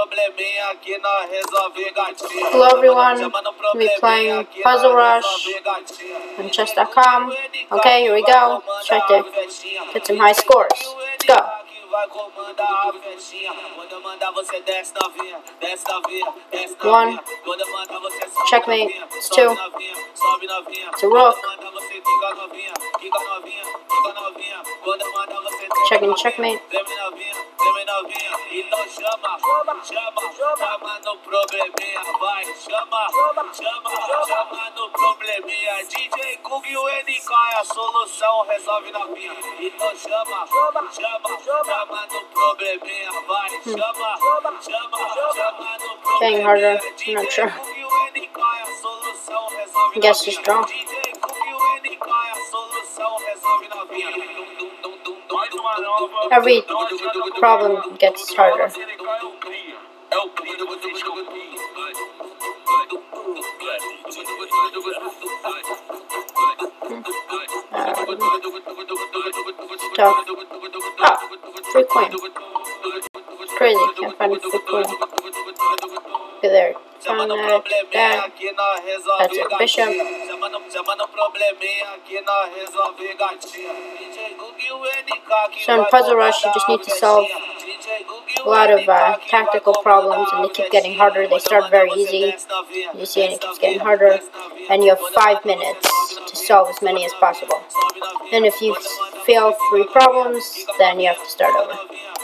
Hello everyone, we'll be playing Puzzle Rush on chess.com. Okay, here we go. Let's try to get some high scores. Let's go. One. Checkmate. It's two. It's a rook. Checking checkmate. DJ Google e o NK é a solução, resolve na minha. Então chama no probleminha, vai, chama no probleminha. Getting harder, I'm not sure. I guess just draw. Every problem gets harder. Tough. Ah, free queen. Crazy, can't find a free queen. Okay, there. Found that. That's a bishop. So in Puzzle Rush, you just need to solve a lot of tactical problems, and they keep getting harder. They start very easy. You see, and it keeps getting harder. And you have 5 minutes to solve as many as possible. And if you fail 3 problems, then you have to start over.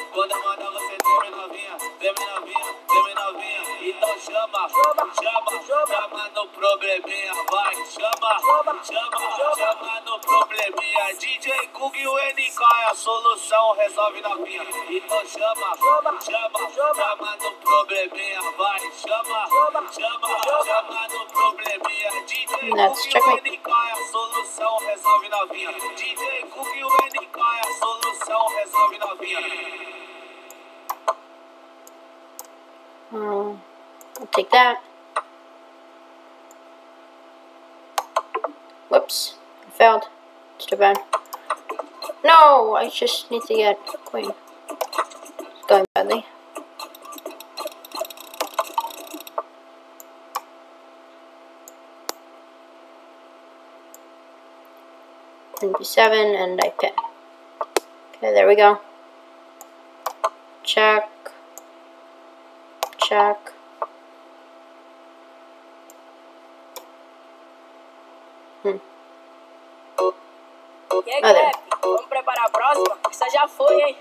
DJ Google e o NK é a solução, resolve na minha. Então chama no probleminha, vai, chama no probleminha. DJ Google e o NK é a solução, resolve na minha. DJ Google e o NK é a solução, resolve na minha. I'll take that. Whoops, I failed. It's too bad. No, I just need to get queen. It's going badly. Queen b7, and I pin. Okay, there we go. Check. Check. E aí, Clep, vamos preparar a próxima? Essa já foi, hein?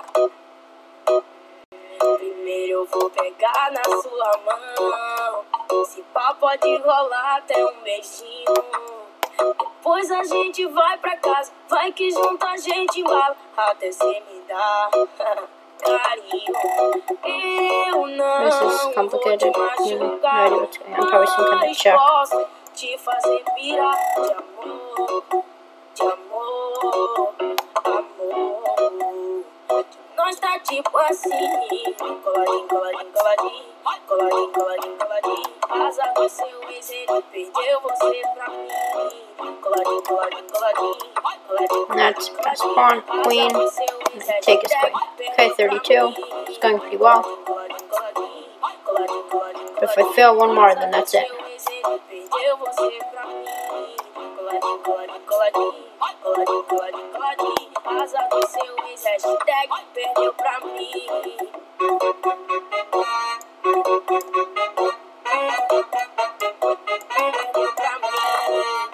Primeiro eu vou pegar na sua mão. Se pá pode rolar até um beijinho. Depois a gente vai pra casa. Vai que junto a gente embala. Até cê me dá carinho. Eu não This is complicated. No idea what's going on. Probably some kind of check. Posso te fazer pirar de amor. De amor, amor. Nós tá tipo assim, coladinho, coladinho, coladinho, coladinho, coladinho, coladinho. Azar do seu ex, ele perdeu você pra mim. Coladinho, coladinho, coladinho, coladinho. That's pass pawn, queen, and I take his queen. Okay, 32. It's going pretty well. But if I fail one more, then that's it. Coladinho, coladinho, coladinho. Coladinho, coladinho, coladinho. Azar do seu ex, hashtag perdeu pra mim. Perdeu pra mim.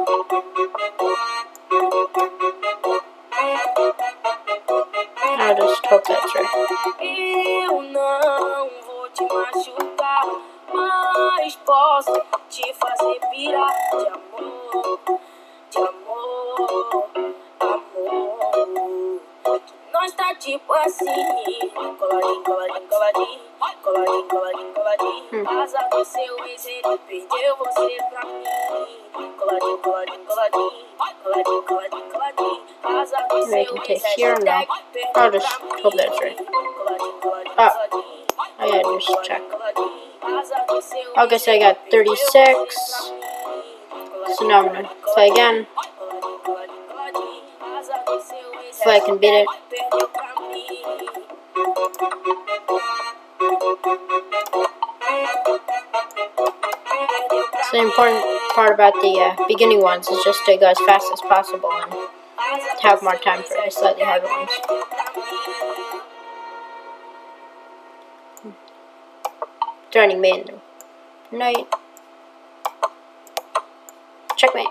I'll just hope that's right. Eu não vou te machucar, mas posso te fazer pirar de amor. De amor, amor. Nós tá tipo assim, coladinho, coladinho, coladinho, coladinho, coladinho, coladinho. Azar do seu ex, ele perdeu você pra mim. Coladinho, coladinho, coladinho, coladinho, coladinho, coladinho. Azar do seu ex, hashtag I'll perdeu just pra mim. hope that's right. Coladinho, coladinho, Oh, coladinho. I gotta just check. I guess I got 36. So now I'm gonna play again. Hopefully I can beat it. So the important part about the beginning ones is just to go as fast as possible and have more time for the slightly harder ones. Threatening me in the night. Checkmate.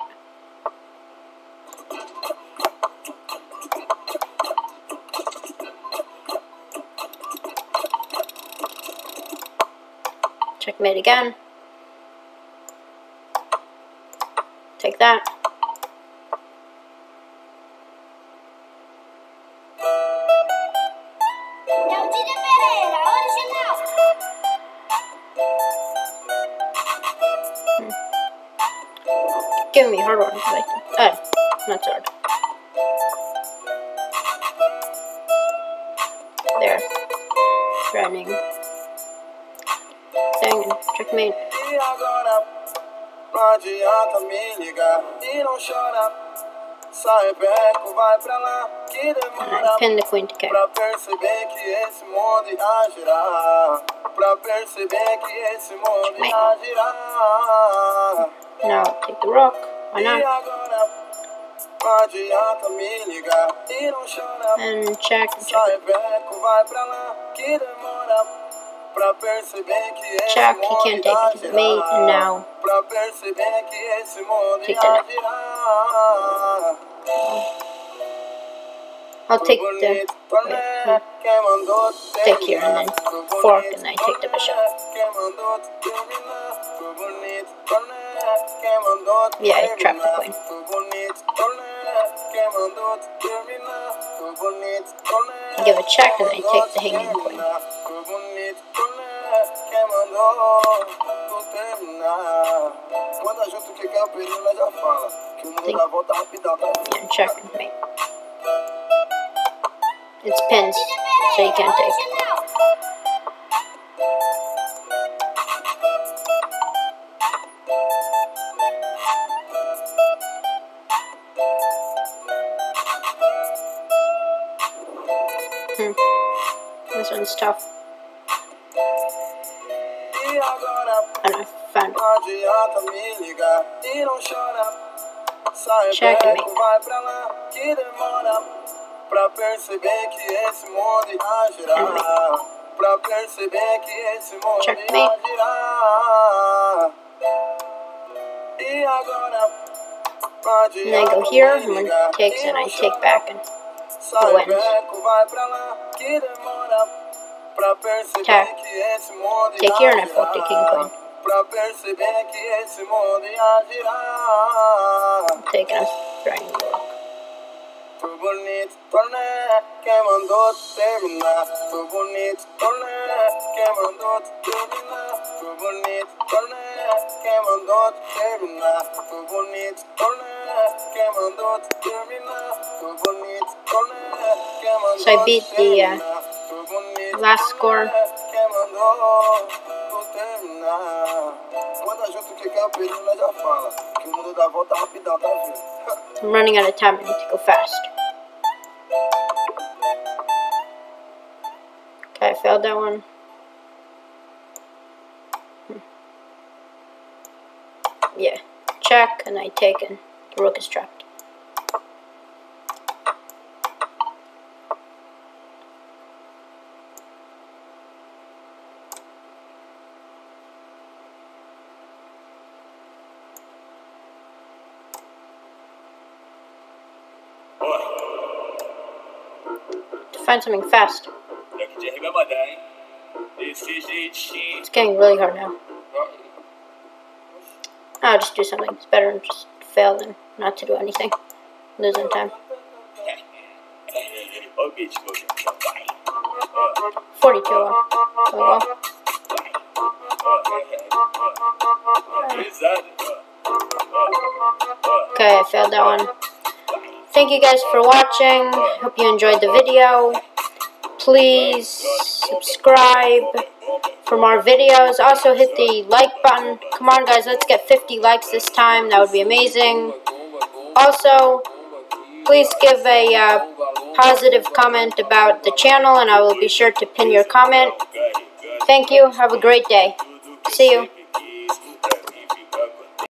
Checkmate again. Take that. Give me hard ones like that. Not so hard. There. Threatening. Thing and checkmate. Não adianta me ligar e não chora. Sai perto, vai pra lá, que demora. Pin the queen to kick. Pra perceber que esse mundo irá girar. Pra perceber que esse mundo irá girar. Now take the rook. Why E not? agora, não adianta me ligar e não chora. And check and Sai check. perto, vai pra lá, que demora. Pra perceber que esse Check, he mundo can't take irá it to the mate, and now pra perceber que esse mundo take the irá knight. girar. I'll take the take here and then fork and I take the bishop. Yeah, I trapped the queen. I give a check and I take the hanging queen. And check and mate. It's pins, so you can't take. This one's tough. I don't know, found it. Check and mate. Pra perceber que esse mundo irá girar. Pra perceber que esse mundo irá girar. E agora, And I go here, and when it takes, and I take back and it wins. Attack. Take here, and I fork the king queen. I'm taking a threatening the rook. Foi bonito, né? Quem mandou terminar? Foi bonito, né? Quem mandou terminar? Foi bonito, né? Quem mandou terminar? Foi bonito, né? Quem mandou terminar? Foi bonito, né? Quem mandou So I beat the last score. Quem mandou terminar? Manda junto que quer o período, nós já fala. Que o mundo dá volta rapidão, tá vendo? I'm running out of time. I need to go fast. Okay, I failed that one. Yeah. Check, and I take, and the rook is trapped. To find something fast. It's getting really hard now. I'll just do something. It's better than just fail than not to do anything. Losing time. 42. There we go. Okay, I failed that one. Thank you guys for watching. Hope you enjoyed the video. Please subscribe for more videos. Also hit the like button. Come on guys, let's get 50 likes this time. That would be amazing. Also, please give a positive comment about the channel and I will be sure to pin your comment. Thank you. Have a great day. See you.